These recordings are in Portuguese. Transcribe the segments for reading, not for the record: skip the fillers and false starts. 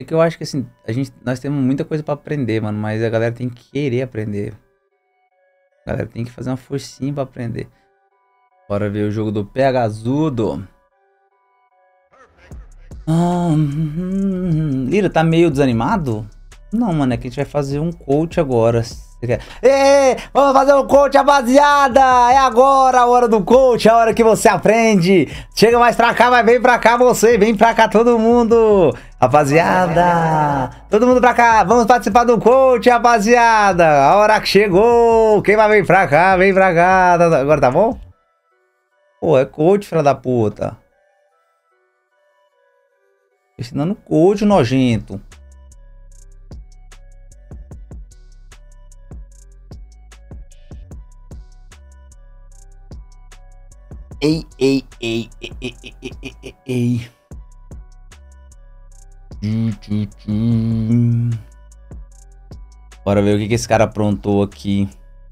É que eu acho que assim, nós temos muita coisa pra aprender, mano, mas a galera tem que querer aprender. A galera tem que fazer uma forcinha pra aprender. Bora ver o jogo do Pegazudo. Lira, tá meio desanimado? Não, mano, é que a gente vai fazer um coach agora. Ê, vamos fazer um coach, rapaziada! É agora a hora do coach, a hora que você aprende. Chega mais pra cá, mas vem pra cá você, vem pra cá todo mundo. Rapaziada, todo mundo pra cá, vamos participar do coach, rapaziada. A hora que chegou, quem vai vir pra cá, vem pra cá. Agora tá bom? Pô, é coach, filha da puta. Ensinando coach nojento. Ei, ei, ei, ei, ei, ei, ei, ei, ei. Bora ver o que esse cara aprontou aqui.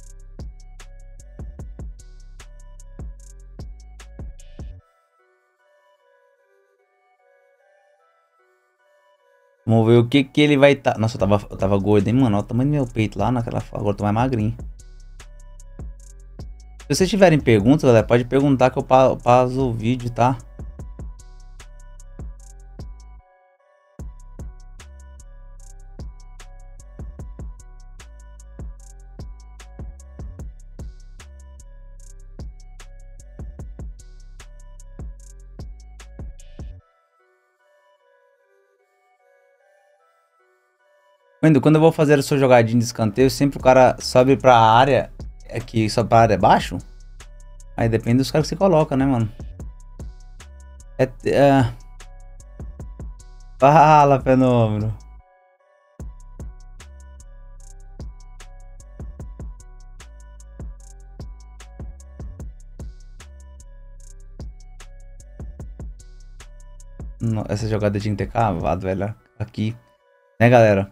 Vamos ver o que ele vai estar. Nossa, eu tava gordo, hein, mano? Olha o tamanho do meu peito lá naquela. Agora eu tô mais magrinho. Se vocês tiverem perguntas, galera, pode perguntar que eu pauso o vídeo, tá? Quando eu vou fazer a sua jogadinha de escanteio, sempre o cara sobe pra área. Aqui, sobe pra área baixo. Aí depende dos caras que você coloca, né, mano? Fala, fenômeno. Essa jogada tinha que ter cavado, velho. Aqui. Né, galera?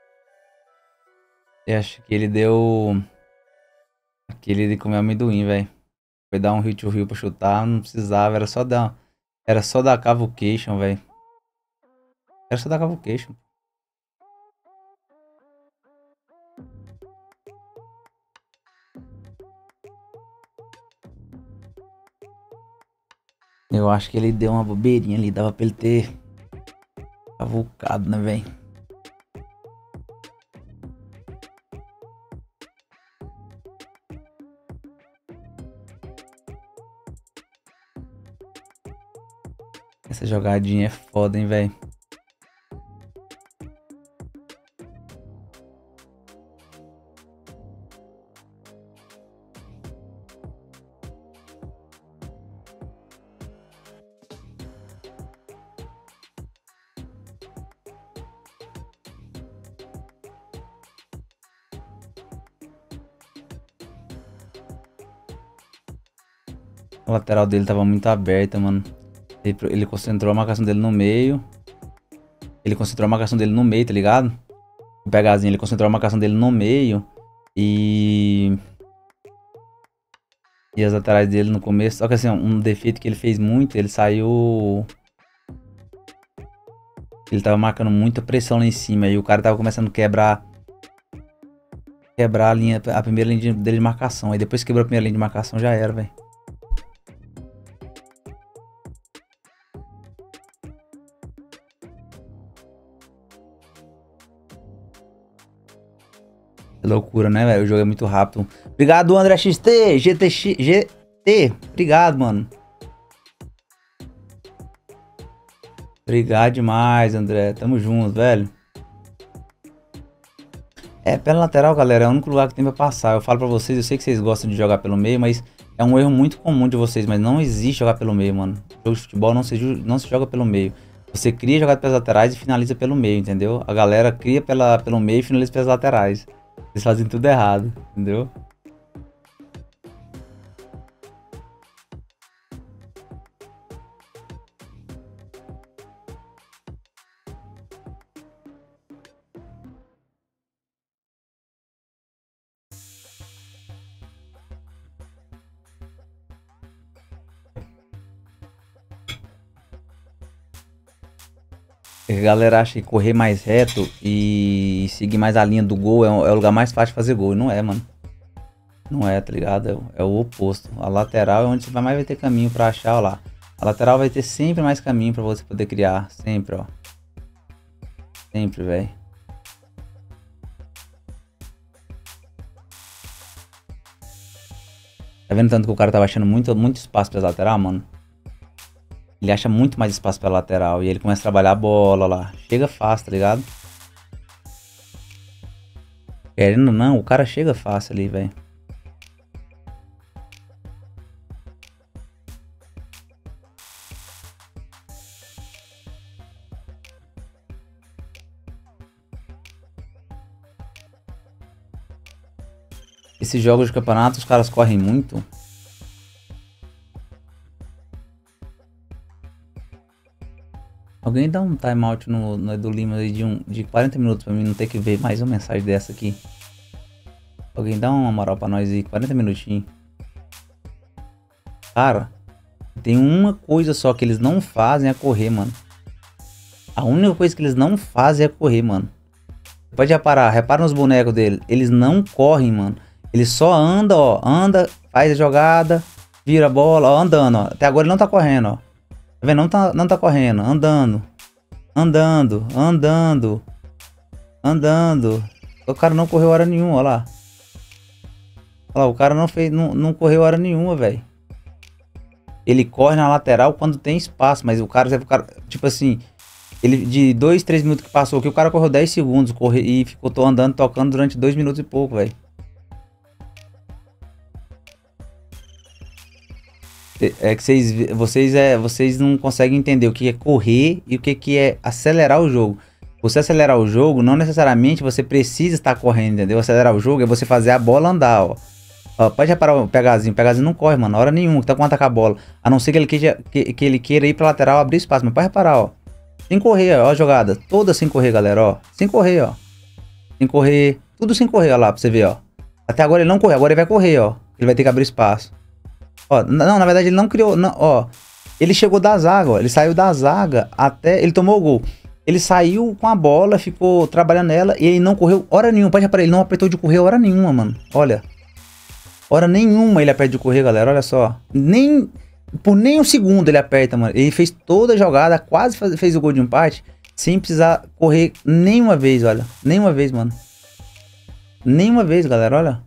Eu acho que ele deu... Aquele de comer amendoim, velho. Foi dar um hit to rio pra chutar, não precisava, era só dar... Era só dar cavucation, velho. Era só dar cavucation. Eu acho que ele deu uma bobeirinha ali, dava pra ele ter cavucado, né, velho? Essa jogadinha é foda, hein, velho? A lateral dele tava muito aberta, mano. Ele concentrou a marcação dele no meio. Ele concentrou a marcação dele no meio, tá ligado? O Pegazinho, ele concentrou a marcação dele no meio. E as laterais dele no começo. Só que assim, um defeito que ele fez muito, ele saiu... Ele tava marcando muita pressão lá em cima. E o cara tava começando a quebrar a linha, a primeira linha dele de marcação. Aí depois que quebrou a primeira linha de marcação, já era, velho. É loucura, né, velho? O jogo é muito rápido. Obrigado, André XT, GT. Obrigado, mano. Obrigado demais, André. Tamo junto, velho. É, pela lateral, galera, é o único lugar que tem pra passar. Eu falo pra vocês, eu sei que vocês gostam de jogar pelo meio, mas é um erro muito comum de vocês, mas não existe jogar pelo meio, mano. Jogo de futebol não se joga pelo meio. Você cria jogada pelas laterais e finaliza pelo meio, entendeu? A galera cria pelo meio e finaliza pelas laterais. Eles fazem tudo errado, entendeu? A galera acha que correr mais reto e seguir mais a linha do gol é o lugar mais fácil de fazer gol. E não é, mano. Não é, tá ligado? É o oposto. A lateral é onde você mais vai ter caminho pra achar, ó lá. A lateral vai ter sempre mais caminho pra você poder criar. Sempre, ó. Sempre, velho. Tá vendo tanto que o cara tava achando muito espaço pra lateral, mano? Ele acha muito mais espaço pra lateral. E ele começa a trabalhar a bola lá. Chega fácil, tá ligado? Querendo ou não, o cara chega fácil ali, velho. Esses jogos de campeonato, os caras correm muito. Alguém dá um timeout no Edu Lima aí de 40 minutos pra mim não ter que ver mais uma mensagem dessa aqui. Alguém dá uma moral pra nós aí, 40 minutinhos. Cara, tem uma coisa só que eles não fazem é correr, mano. A única coisa que eles não fazem é correr, mano. Pode reparar, repara nos bonecos dele. Eles não correm, mano. Eles só andam, ó. Anda, faz a jogada, vira a bola, ó, andando, ó. Até agora ele não tá correndo, ó. Tá vendo? Não tá correndo, andando. Andando, andando. Andando. O cara não correu hora nenhuma, ó lá. Ó lá, o cara não correu hora nenhuma, velho. Ele corre na lateral quando tem espaço, mas o cara, tipo assim, ele de 2, 3 minutos que passou aqui, o cara correu 10 segundos e ficou andando, tocando durante 2 minutos e pouco, velho. É que vocês não conseguem entender o que é correr e o que é acelerar o jogo. Você acelerar o jogo, não necessariamente você precisa estar correndo, entendeu? Acelerar o jogo é você fazer a bola andar, ó. Ó, pode reparar o Pegazinho. O Pegazinho não corre, mano, hora nenhuma, que tá com atacar a bola. A não ser que ele queira ir pra lateral, abrir espaço. Mas pode reparar, ó. Sem correr, ó, a jogada. Toda sem correr, galera, ó. Sem correr, ó. Sem correr. Tudo sem correr, ó lá, pra você ver, ó. Até agora ele não correu, agora ele vai correr, ó. Ele vai ter que abrir espaço. Ó, não, na verdade ele não criou, não, ó. Ele chegou da zaga, ó. Ele saiu da zaga até... Ele tomou o gol. Ele saiu com a bola, ficou trabalhando nela e ele não correu hora nenhuma. Pode reparar, ele não apertou de correr hora nenhuma, mano. Olha. Hora nenhuma ele aperta de correr, galera. Olha só. Por nem um segundo ele aperta, mano. Ele fez toda a jogada, quase fez o gol de empate, sem precisar correr nenhuma vez, olha. Nenhuma vez, mano. Nenhuma vez, galera, olha.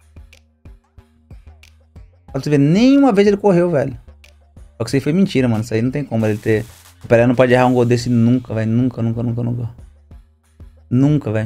Pra você ver, nenhuma vez ele correu, velho. Só que isso aí foi mentira, mano. Isso aí não tem como ele ter... O Pelé não pode errar um gol desse nunca, velho. Nunca, nunca, nunca, nunca. Nunca, velho.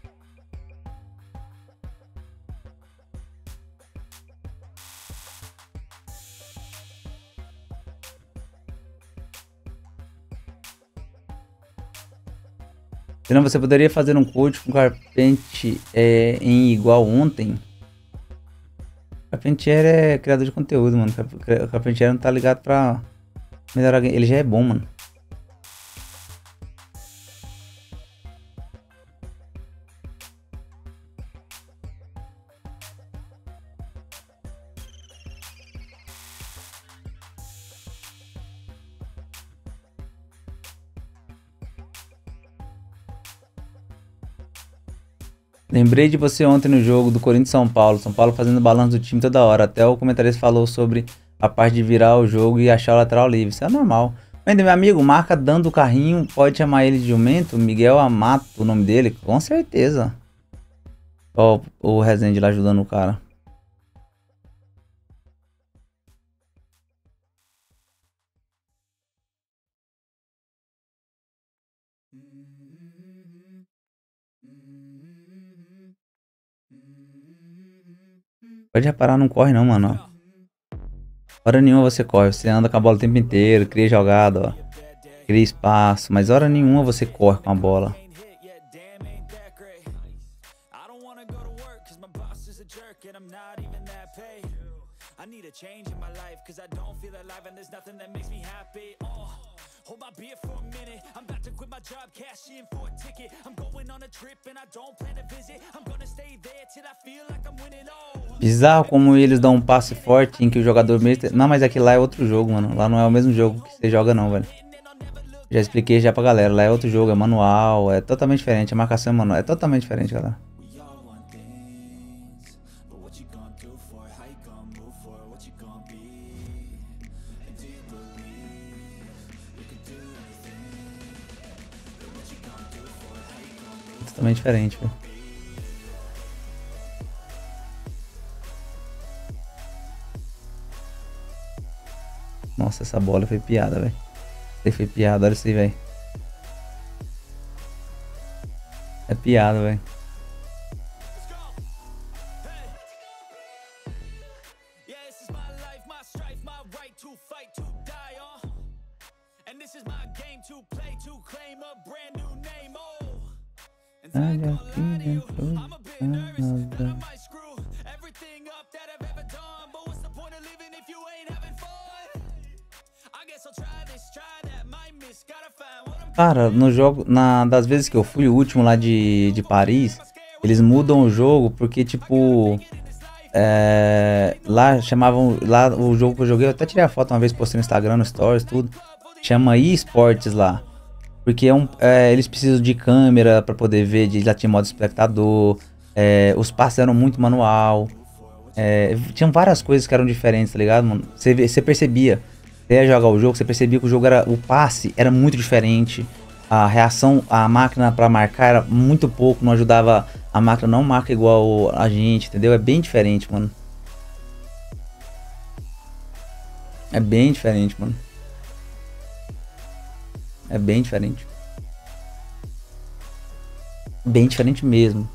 Senão você poderia fazer um coach com Carpentier em igual ontem. Carpentier é criador de conteúdo, mano. Carpentier não tá ligado pra melhorar. Ele já é bom, mano. Lembrei de você ontem no jogo do Corinthians São Paulo. São Paulo fazendo balanço do time toda hora. Até o comentarista falou sobre a parte de virar o jogo e achar o lateral livre. Isso é normal. Ainda, meu amigo, marca dando o carrinho. Pode chamar ele de jumento. Miguel Amato, o nome dele. Com certeza. Ó, o Rezende lá ajudando o cara. Pode reparar, não corre não, mano. Hora nenhuma você corre. Você anda com a bola o tempo inteiro, cria jogada, ó. Cria espaço. Mas hora nenhuma você corre com a bola. Hold my beer for a minute. I'm about to quit my job, cash in for a ticket. I'm going on a trip and I don't plan to visit. I'm gonna stay there till I feel like I'm winning all. Bizarro como eles dão um passe forte em que o jogador mesmo... Não, mas aqui lá é outro jogo, mano. Lá não é o mesmo jogo que você joga não, velho. Já expliquei já pra galera, lá é outro jogo, é manual, é totalmente diferente, a marcação é manual, é totalmente diferente, galera. Totalmente diferente, velho. Nossa, essa bola foi piada, velho. Isso aí foi piada, olha isso aí, velho. É piada, velho. Cara, no jogo, das vezes que eu fui, o último lá de Paris, eles mudam o jogo porque, tipo, lá chamavam, lá o jogo que eu joguei, eu até tirei a foto uma vez, postei no Instagram, no Stories, tudo, chama eSports lá, porque eles precisam de câmera pra poder ver, já tinha modo espectador, os passes eram muito manual, tinham várias coisas que eram diferentes, tá ligado, mano? Você percebia. Você ia jogar o jogo, você percebia que o jogo o passe era muito diferente. A reação, a máquina pra marcar era muito pouco, não ajudava. A máquina não marca igual a gente, entendeu? É bem diferente, mano. É bem diferente, mano. É bem diferente. Bem diferente mesmo.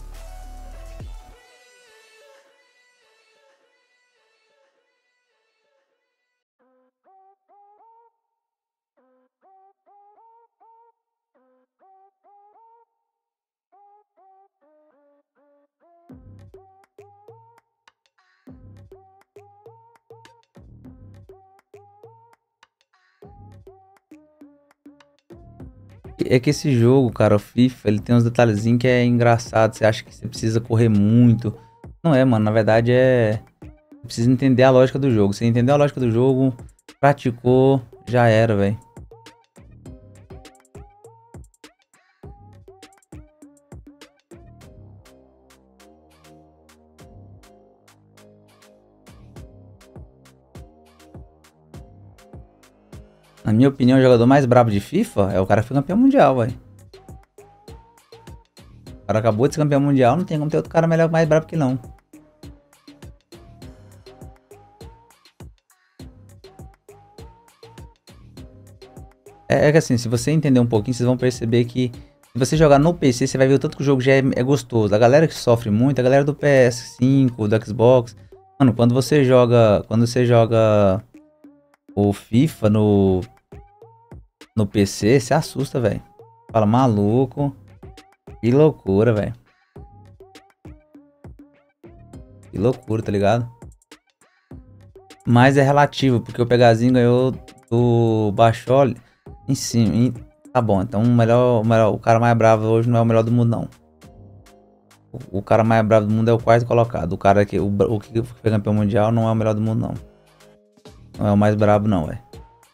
É que esse jogo, cara, o FIFA, ele tem uns detalhezinhos que é engraçado. Você acha que você precisa correr muito. Não é, mano. Na verdade Você precisa entender a lógica do jogo. Você entendeu a lógica do jogo, praticou, já era, velho. Na minha opinião, o jogador mais brabo de FIFA é o cara que foi campeão mundial, velho. O cara acabou de ser campeão mundial, não tem como ter outro cara melhor, mais brabo que não. É que assim, se você entender um pouquinho, vocês vão perceber que se você jogar no PC, você vai ver o tanto que o jogo já é gostoso. A galera que sofre muito, a galera do PS5, do Xbox. Mano, quando você joga o FIFA no PC, você assusta, velho. Fala, maluco, que loucura, velho. Que loucura, tá ligado? Mas é relativo, porque o Pegazinho ganhou do Bacholi em cima. Tá bom, então o cara mais bravo hoje não é o melhor do mundo, não. O cara mais bravo do mundo é o quarto colocado. O que foi campeão mundial não é o melhor do mundo, não. Não é o mais brabo, não, velho.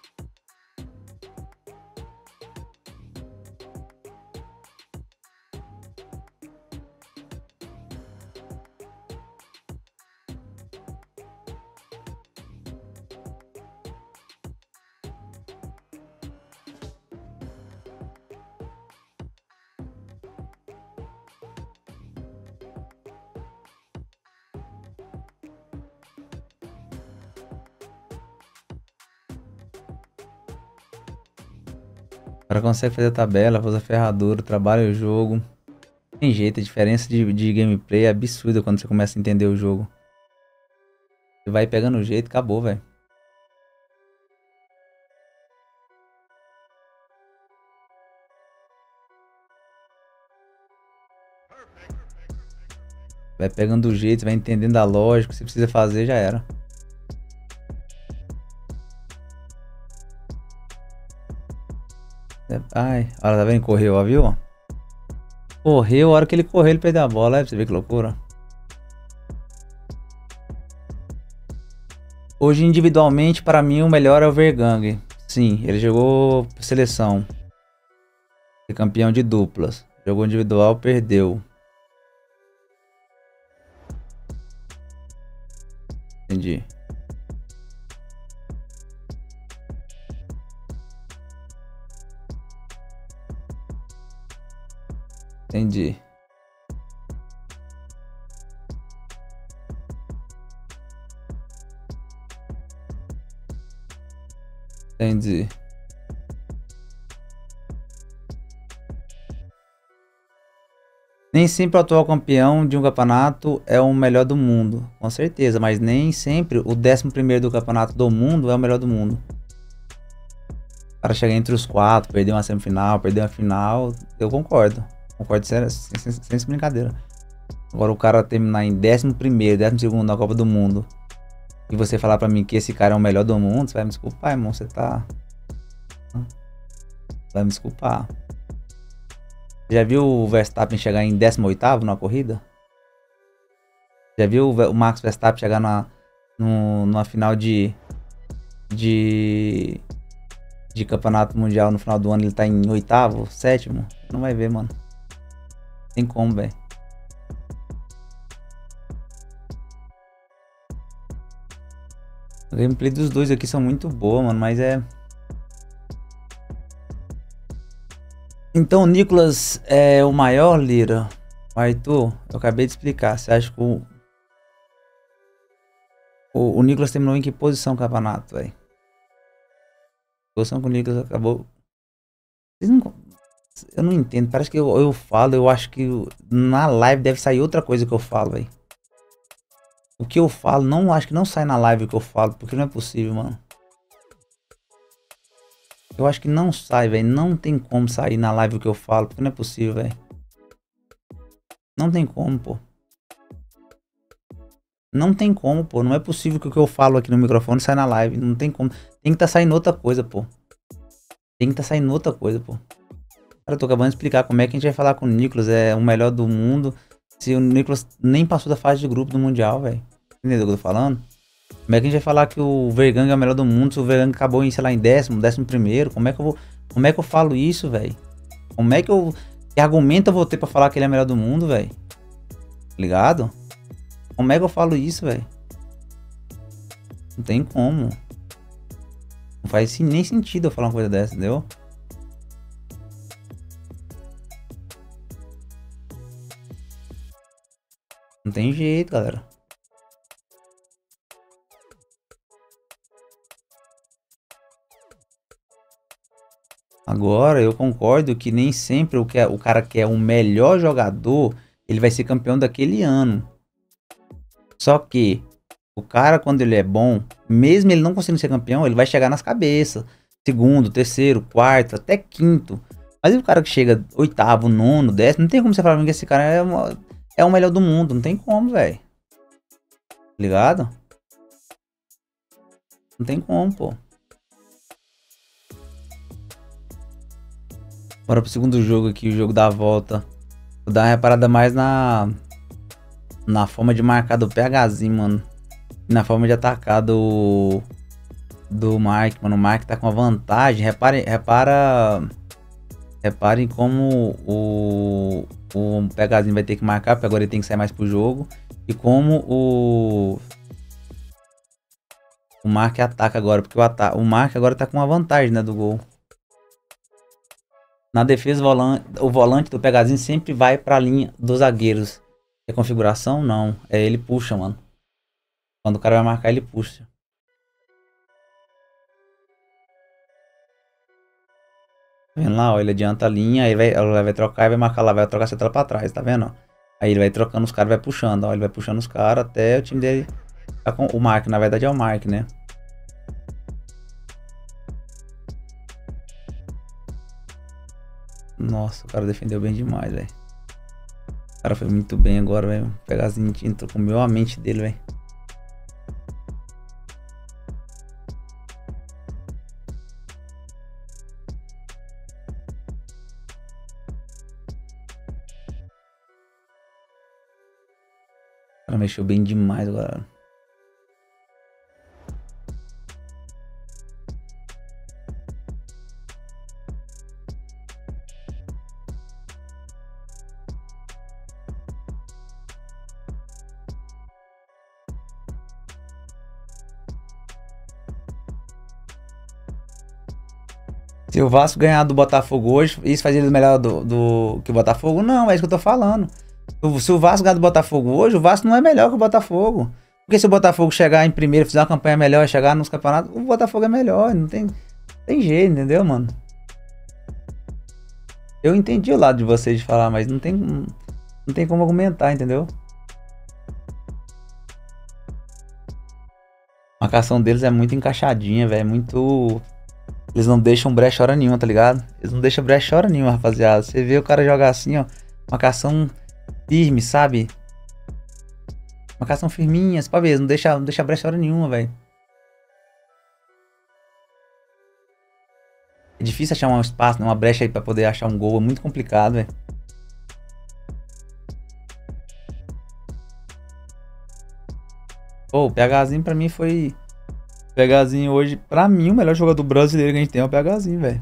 O cara consegue fazer a tabela, fazer a ferradura, trabalha o jogo. Tem jeito, a diferença de gameplay é absurda quando você começa a entender o jogo. Você vai pegando o jeito, acabou, velho. Vai pegando o jeito, vai entendendo a lógica, o que você precisa fazer, já era. Ai, olha, tá vendo? Correu, ó, viu? Correu, a hora que ele correu, ele perdeu a bola, pra você ver que loucura. Hoje, individualmente, para mim, o melhor é o Vergang. Sim, ele jogou seleção. Ser campeão de duplas. Jogou individual, perdeu. Entendi. Entendi. Entendi. Nem sempre o atual campeão de um campeonato é o melhor do mundo, com certeza, mas nem sempre o 11º do campeonato do mundo é o melhor do mundo. O cara chegar entre os 4, perder uma semifinal, perder uma final, eu concordo. Concordo sem brincadeira. Agora o cara terminar em 11º, 12º na Copa do Mundo e você falar pra mim que esse cara é o melhor do mundo, você vai me desculpar, irmão, você tá... Vai me desculpar. Já viu o Verstappen chegar em 18º na corrida? Já viu o Max Verstappen chegar numa final de campeonato mundial no final do ano, ele tá em 8º, 7º? Não vai ver, mano. Tem como, velho. A gameplay dos dois aqui são muito boa, mano, mas é... Então o Nicolas é o maior, Lira? Arthur, eu acabei de explicar. Você acha que o Nicolas terminou em que posição no campeonato, velho? Posição que o Nicolas acabou... Eu não entendo. Parece que eu falo, eu acho que na live deve sair outra coisa que eu falo, velho. O que eu falo, não acho que não sai na live o que eu falo, porque não é possível, mano. Eu acho que não sai, velho. Não tem como sair na live o que eu falo, porque não é possível, velho. Não tem como, pô. Não tem como, pô. Não é possível que o que eu falo aqui no microfone saia na live. Não tem como. Tem que estar saindo outra coisa, pô. Tem que estar saindo outra coisa, pô. Cara, eu tô acabando de explicar como é que a gente vai falar com o Nicolas. É o melhor do mundo. Se o Nicolas nem passou da fase de grupo do Mundial, velho. Entendeu o que eu tô falando? Como é que a gente vai falar que o Vergang é o melhor do mundo se o Vergang acabou em, sei lá, em 11º? Como é que eu falo isso, velho? Que argumento eu vou ter pra falar que ele é o melhor do mundo, velho? Ligado? Como é que eu falo isso, velho? Não tem como. Não faz nem sentido eu falar uma coisa dessa, entendeu? Não tem jeito, galera. Agora, eu concordo que nem sempre o cara que é o melhor jogador, ele vai ser campeão daquele ano. Só que o cara, quando ele é bom, mesmo ele não conseguindo ser campeão, ele vai chegar nas cabeças. Segundo, terceiro, quarto, até quinto. Mas e o cara que chega 8º, 9º, 10º, não tem como você falar que esse cara é o melhor do mundo. Não tem como, velho. Ligado? Não tem como, pô. Bora pro segundo jogo aqui, o jogo da volta. Vou dar uma reparada mais na forma de marcar do PHzinho, mano. E na forma de atacar do Mark, mano. O Mark tá com a vantagem. Reparem como o PHzinho vai ter que marcar, porque agora ele tem que sair mais pro jogo. E como o Mark ataca agora, porque o Mark agora tá com uma vantagem, né, do gol. Na defesa, o volante do PHzinho sempre vai pra linha dos zagueiros. É configuração? Não. É ele puxa, mano. Quando o cara vai marcar, ele puxa. Tá vendo lá? Ó, ele adianta a linha, aí ela vai trocar e vai marcar lá, vai trocar a central pra trás, tá vendo? Ó? Aí ele vai trocando os caras, vai puxando, ó. Ele vai puxando os caras até o time dele ficar com o Mark. Na verdade é o Mark, né? Nossa, o cara defendeu bem demais, velho. O cara foi muito bem agora, velho. Pegar as entrou, comeu a mente dele, velho. O cara mexeu bem demais agora. Se o Vasco ganhar do Botafogo hoje, isso faz ele melhor que o Botafogo? Não, é isso que eu tô falando. Se o Vasco ganhar do Botafogo hoje, o Vasco não é melhor que o Botafogo. Porque se o Botafogo chegar em primeiro, fizer uma campanha melhor e chegar nos campeonatos, o Botafogo é melhor. Não tem jeito, entendeu, mano? Eu entendi o lado de vocês de falar, mas não tem como argumentar, entendeu? A marcação deles é muito encaixadinha, velho. Muito. Eles não deixam brecha hora nenhuma, tá ligado? Eles não deixam brecha hora nenhuma, rapaziada. Você vê o cara jogar assim, ó. Marcação firme, sabe? Marcação firminha, você pode ver, não deixa brecha hora nenhuma, velho. É difícil achar um espaço, né? Uma brecha aí pra poder achar um gol. É muito complicado, velho. Pô, o PHzinho pra mim foi... O PHzinho hoje, pra mim, o melhor jogador brasileiro que a gente tem é o PHzinho, velho.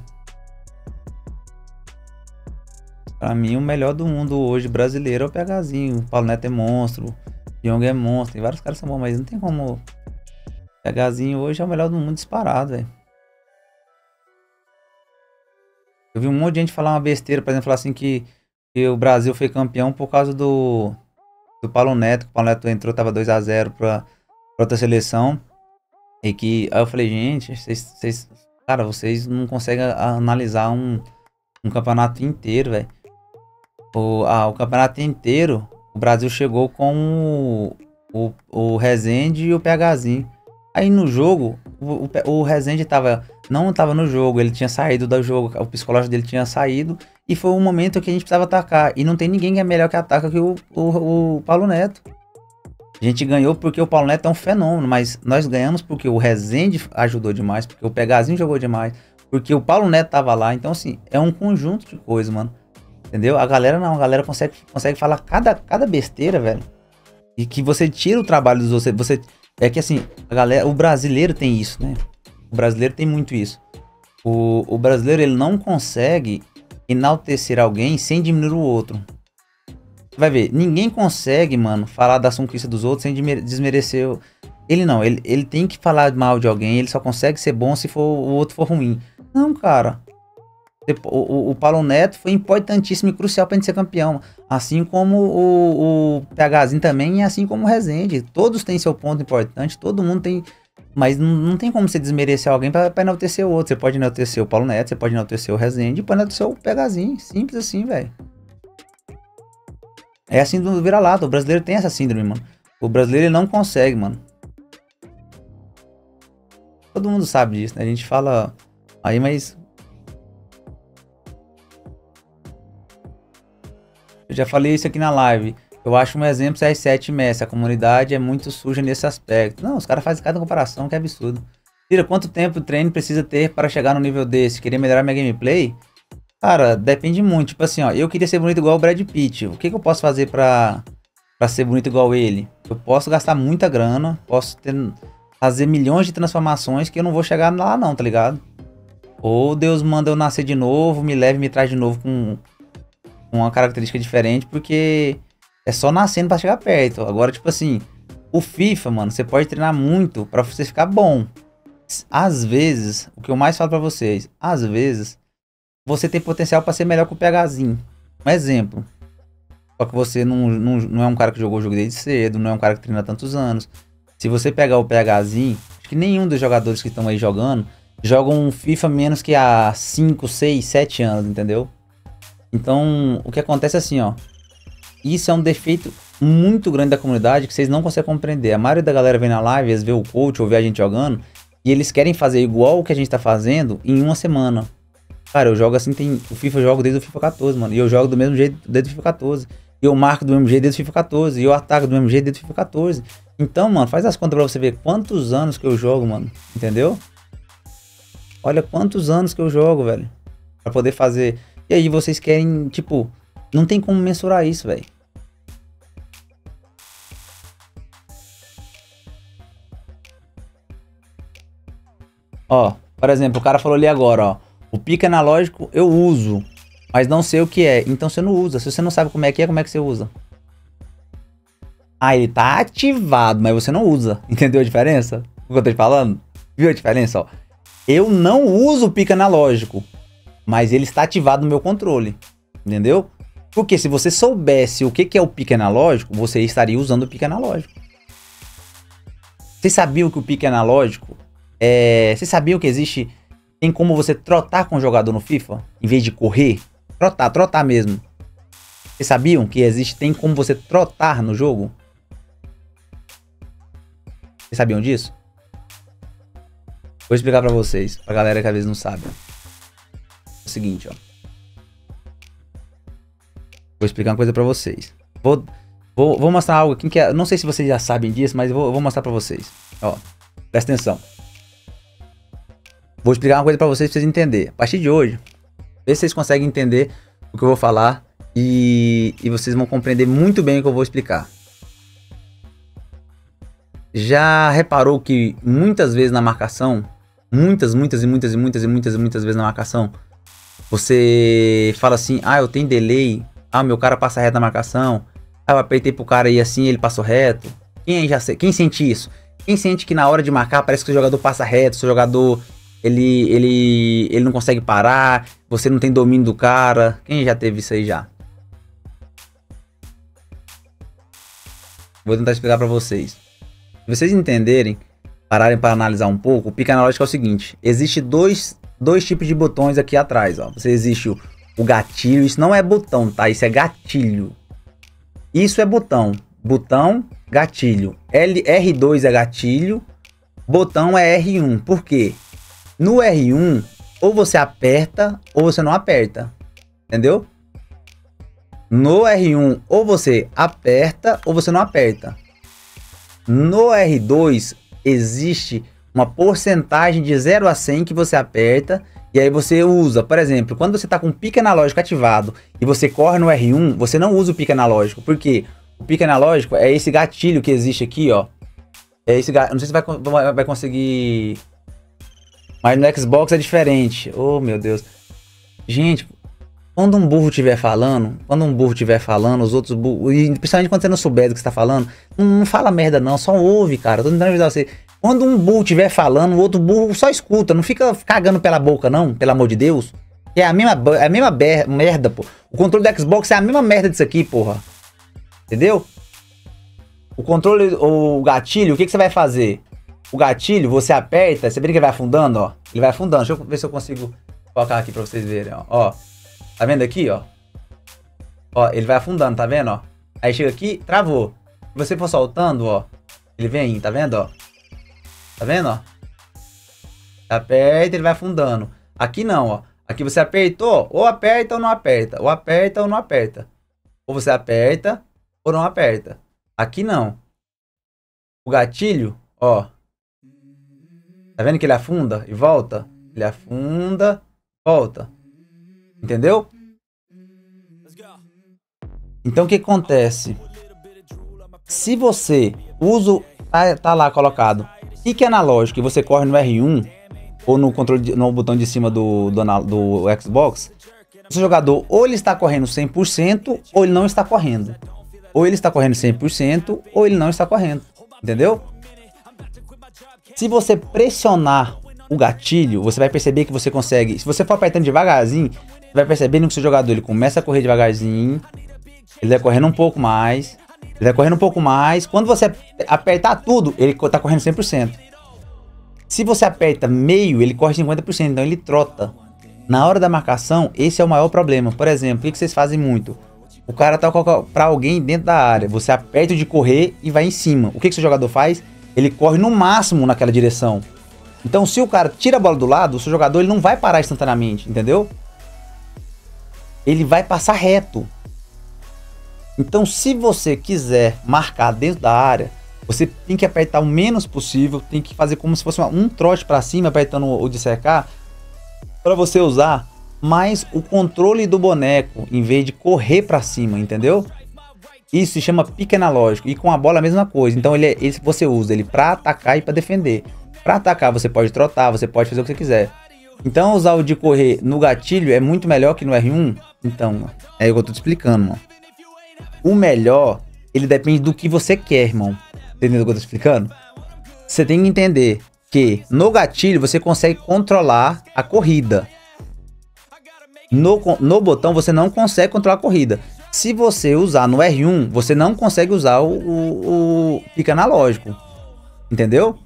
Pra mim, o melhor do mundo hoje brasileiro é o PHzinho. O Paulo Neto é monstro. Young é monstro, tem vários caras que são bons, mas não tem como. O PHzinho hoje é o melhor do mundo disparado, velho. Eu vi um monte de gente falar uma besteira, por exemplo, falar assim que o Brasil foi campeão por causa do Paulo Neto, que o Paulo Neto entrou, tava 2-0 pra outra seleção. E que, aí eu falei, gente, cara, vocês não conseguem analisar um campeonato inteiro, velho. O campeonato inteiro, o Brasil chegou com o Rezende e o PHzinho. Aí no jogo, o Rezende não tava no jogo, ele tinha saído do jogo, o psicológico dele tinha saído. E foi um momento que a gente precisava atacar. E não tem ninguém que é melhor que ataca que o Paulo Neto. A gente ganhou porque o Paulo Neto é um fenômeno, mas nós ganhamos porque o Rezende ajudou demais, porque o PHzinho jogou demais, porque o Paulo Neto tava lá. Então, assim, é um conjunto de coisas, mano. Entendeu? A galera não, a galera consegue falar cada besteira, velho. E que você tira o trabalho dos outros. É que assim, a galera, o brasileiro tem isso, né? O brasileiro tem muito isso. O brasileiro, ele não consegue enaltecer alguém sem diminuir o outro. Você vai ver, ninguém consegue, mano, falar da conquista dos outros sem desmerecer. Ele não, ele tem que falar mal de alguém, ele só consegue ser bom se o outro for ruim. Não, cara. O Paulo Neto foi importantíssimo e crucial pra gente ser campeão. Assim como o PHzinho também e assim como o Rezende. Todos têm seu ponto importante, todo mundo tem. Mas não tem como você desmerecer alguém pra enaltecer o outro. Você pode enaltecer o Paulo Neto, você pode enaltecer o Rezende e pode enaltecer o PHzinho. Simples assim, velho. É a síndrome do vira-lata. O brasileiro tem essa síndrome, mano. O brasileiro ele não consegue, mano. Todo mundo sabe disso, né? A gente fala aí, mas... Eu já falei isso aqui na live. Eu acho um exemplo CR7 Messi. A comunidade é muito suja nesse aspecto. Não, os caras fazem cada comparação que é absurdo. Tira, quanto tempo o treino precisa ter para chegar no nível desse? Querer melhorar minha gameplay? Cara, depende muito. Tipo assim, ó, eu queria ser bonito igual o Brad Pitt. O que eu posso fazer pra ser bonito igual ele? Eu posso gastar muita grana, posso fazer milhões de transformações que eu não vou chegar lá não, tá ligado? Ou Deus manda eu nascer de novo, me leve e me traz de novo com uma característica diferente, porque é só nascendo pra chegar perto. Agora, tipo assim, o FIFA, mano, você pode treinar muito pra você ficar bom. Às vezes, o que eu mais falo pra vocês, às vezes, você tem potencial pra ser melhor que o PHzinho. Um exemplo. Só que você não é um cara que jogou o jogo desde cedo, não é um cara que treina há tantos anos. Se você pegar o PHzinho, acho que nenhum dos jogadores que estão aí jogando, jogam um FIFA menos que há 5, 6, 7 anos, entendeu? Então, o que acontece é assim, ó. Isso é um defeito muito grande da comunidade que vocês não conseguem compreender. A maioria da galera vem na live, às vezes vê o coach ou vê a gente jogando, e eles querem fazer igual o que a gente tá fazendo em uma semana. Cara, eu jogo assim, o FIFA eu jogo desde o FIFA 14, mano. E eu jogo do mesmo jeito desde o FIFA 14. E eu marco do mesmo jeito desde o FIFA 14. E eu ataco do mesmo jeito desde o FIFA 14. Então, mano, faz as contas pra você ver quantos anos que eu jogo, mano. Entendeu? Olha quantos anos que eu jogo, velho. Pra poder fazer... E aí vocês querem, tipo... Não tem como mensurar isso, velho. Ó, por exemplo, o cara falou ali agora, ó. O pico analógico eu uso, mas não sei o que é. Então você não usa. Se você não sabe como é que você usa? Ah, ele tá ativado, mas você não usa. Entendeu a diferença? O que eu tô te falando? Viu a diferença, ó? Eu não uso o pico analógico. mas ele está ativado no meu controle, entendeu? Porque se você soubesse o que é o pique analógico, você estaria usando o pique analógico. Vocês sabiam que o pique analógico vocês sabiam que existe... Tem como você trotar com o jogador no FIFA? Em vez de correr? Trotar mesmo. Vocês sabiam que tem como você trotar no jogo? Vocês sabiam disso? Vou explicar pra vocês, pra galera que às vezes não sabe. É o seguinte, ó. Vou explicar uma coisa pra vocês. Vou mostrar algo aqui que não sei se vocês já sabem disso, mas eu vou mostrar pra vocês. Ó, presta atenção. Vou explicar uma coisa pra vocês entenderem. A partir de hoje, vê se vocês conseguem entender o que eu vou falar e vocês vão compreender muito bem o que eu vou explicar. Já reparou que muitas vezes na marcação, muitas vezes na marcação, você fala assim, ah, eu tenho delay, ah, meu cara passa reto na marcação, ah, eu apertei pro cara aí assim, ele passou reto. Quem sente isso? Quem sente que na hora de marcar parece que o jogador passa reto, o seu jogador... Ele não consegue parar, você não tem domínio do cara. Quem já teve isso aí já? Vou tentar explicar pra vocês. Se vocês entenderem, pararem para analisar um pouco, o pique analógico é o seguinte. Existe dois tipos de botões aqui atrás, ó. Existe o gatilho, isso não é botão, tá? Isso é gatilho. Isso é botão. Botão, gatilho. R2 é gatilho, botão é R1. Por quê? No R1, ou você aperta, ou você não aperta. Entendeu? No R1, ou você aperta, ou você não aperta. No R2, existe uma porcentagem de 0 a 100 que você aperta, e aí você usa. Por exemplo, quando você está com o pique analógico ativado, e você corre no R1, você não usa o pique analógico. Por quê? O pique analógico é esse gatilho que existe aqui, ó. É esse gatilho. Não sei se vai conseguir... Mas no Xbox é diferente. Oh, meu Deus. Gente, quando um burro estiver falando, os outros burros, e principalmente quando você não souber do que você tá falando, não fala merda não, só ouve, cara. Tô tentando ajudar você. Quando um burro estiver falando, o outro burro só escuta, não fica cagando pela boca não, pelo amor de Deus. É a mesma merda, pô. O controle do Xbox é a mesma merda disso aqui, porra. Entendeu? O controle, o gatilho, o que você vai fazer? O gatilho, você aperta, você vê que ele vai afundando, ó. Ele vai afundando. Deixa eu ver se eu consigo colocar aqui pra vocês verem, ó. Ó. Tá vendo aqui, ó? Ó, ele vai afundando, tá vendo, ó? Aí chega aqui, travou. Se você for soltando, ó, ele vem, tá vendo, ó? Tá vendo, ó? Aperta, ele vai afundando. Aqui não, ó. Aqui você apertou, ou aperta ou não aperta. Ou aperta ou não aperta. Ou você aperta ou não aperta. Aqui não. O gatilho, ó. Tá vendo que ele afunda e volta? Ele afunda, volta. Entendeu? Então o que acontece? Se você usa, tá lá colocado, pique analógico e você corre no R1 ou no controle, no botão de cima do Xbox, o seu jogador ou ele está correndo 100% ou ele não está correndo. Ou ele está correndo 100% ou ele não está correndo. Entendeu? Se você pressionar o gatilho, você vai perceber que você consegue. Se você for apertando devagarzinho, você vai percebendo que o seu jogador ele começa a correr devagarzinho. Ele vai correndo um pouco mais. Ele vai correndo um pouco mais. Quando você apertar tudo, ele tá correndo 100%. Se você aperta meio, ele corre 50%. Então ele trota. Na hora da marcação, esse é o maior problema. Por exemplo, o que vocês fazem muito? O cara tá pra alguém dentro da área. Você aperta o de correr e vai em cima. O que seu jogador faz? Ele corre no máximo naquela direção. Então, se o cara tira a bola do lado, o seu jogador ele não vai parar instantaneamente, entendeu? Ele vai passar reto. Então, se você quiser marcar dentro da área, você tem que apertar o menos possível, tem que fazer como se fosse um trote para cima, apertando o de cercar, para você usar mais o controle do boneco, em vez de correr para cima, entendeu? Isso se chama pique analógico. E com a bola a mesma coisa. Então você usa ele para atacar e para defender. Para atacar você pode trotar, você pode fazer o que você quiser. Então usar o de correr no gatilho é muito melhor que no R1. Então, é o que eu tô te explicando, mano. O melhor, ele depende do que você quer, irmão. Entendeu o que eu tô explicando? Você tem que entender que no gatilho você consegue controlar a corrida. No botão você não consegue controlar a corrida. Se você usar no R1, você não consegue usar o pique analógico. Entendeu?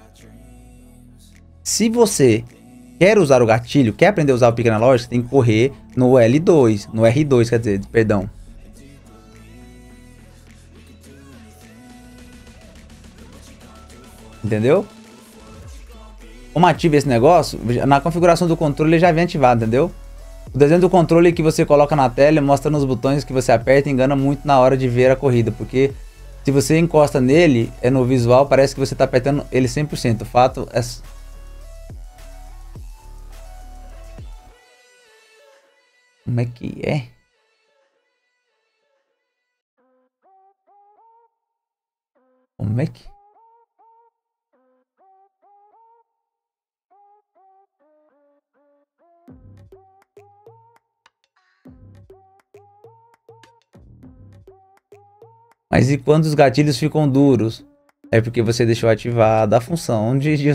Se você quer usar o gatilho, quer aprender a usar o pique analógico, você tem que correr no L2, no R2, quer dizer, perdão. Entendeu? Como ativa esse negócio, na configuração do controle ele já vem ativado, entendeu? O desenho do controle que você coloca na tela mostra nos botões que você aperta e engana muito na hora de ver a corrida, porque se você encosta nele, no visual, parece que você está apertando ele 100%. O fato é... Como é que é? Como é que... Mas e quando os gatilhos ficam duros? É porque você deixou ativada a função de...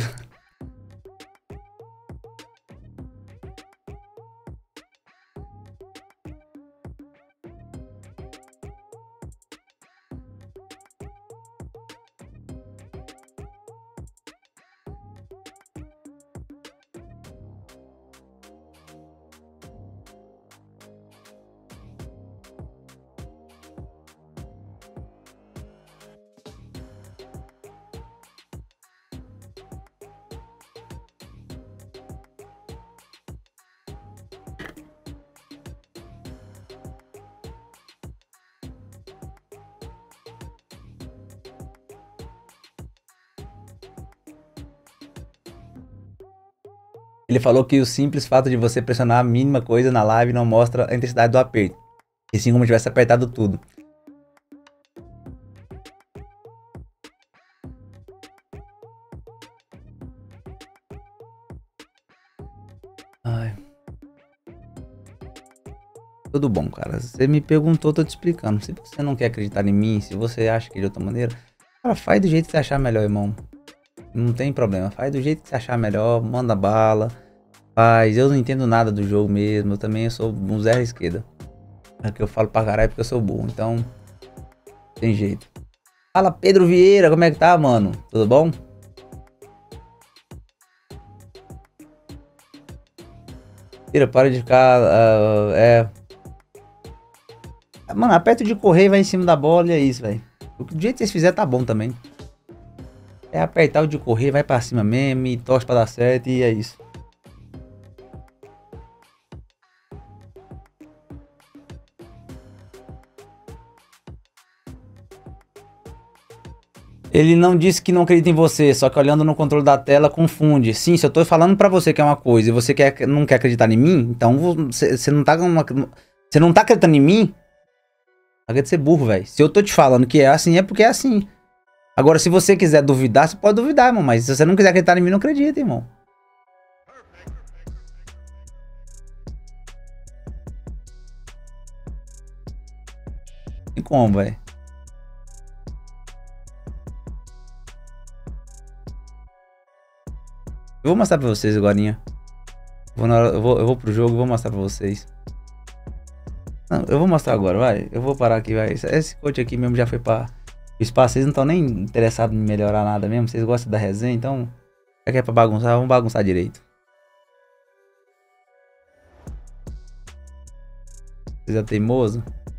Ele falou que o simples fato de você pressionar a mínima coisa na live não mostra a intensidade do aperto. E sim como tivesse apertado tudo. Ai. Tudo bom, cara. Você me perguntou, tô te explicando. Se você não quer acreditar em mim, se você acha que de outra maneira, cara, faz do jeito que você achar melhor, irmão. Não tem problema. Faz do jeito que você achar melhor, manda bala. Faz. Eu não entendo nada do jogo mesmo. Eu também sou um zero à esquerda. É que eu falo pra caralho porque eu sou burro. Então, tem jeito. Fala, Pedro Vieira, como é que tá, mano? Tudo bom? Tira, para de ficar... Mano, aperta de correr, vai em cima da bola e é isso, velho. Do jeito que vocês fizerem tá bom também. É apertar o de correr, vai pra cima mesmo e torce pra dar certo e é isso. Ele não disse que não acredita em você, só que olhando no controle da tela confunde. Sim, se eu tô falando pra você que é uma coisa e você não quer acreditar em mim, então você não tá você não tá acreditando em mim? Acredita de ser burro, velho. Se eu tô te falando que é assim, é porque é assim. Agora, se você quiser duvidar, você pode duvidar, irmão. Mas se você não quiser acreditar em mim, não acredita, irmão. E como, velho? Eu vou mostrar pra vocês agorinha. Eu vou pro jogo e vou mostrar pra vocês. Não, eu vou mostrar agora, vai. Eu vou parar aqui, vai. Esse coach aqui mesmo já foi pra o espaço. Vocês não estão nem interessados em melhorar nada mesmo. Vocês gostam da resenha, então... Já que é pra bagunçar, vamos bagunçar direito. Vocês é teimoso?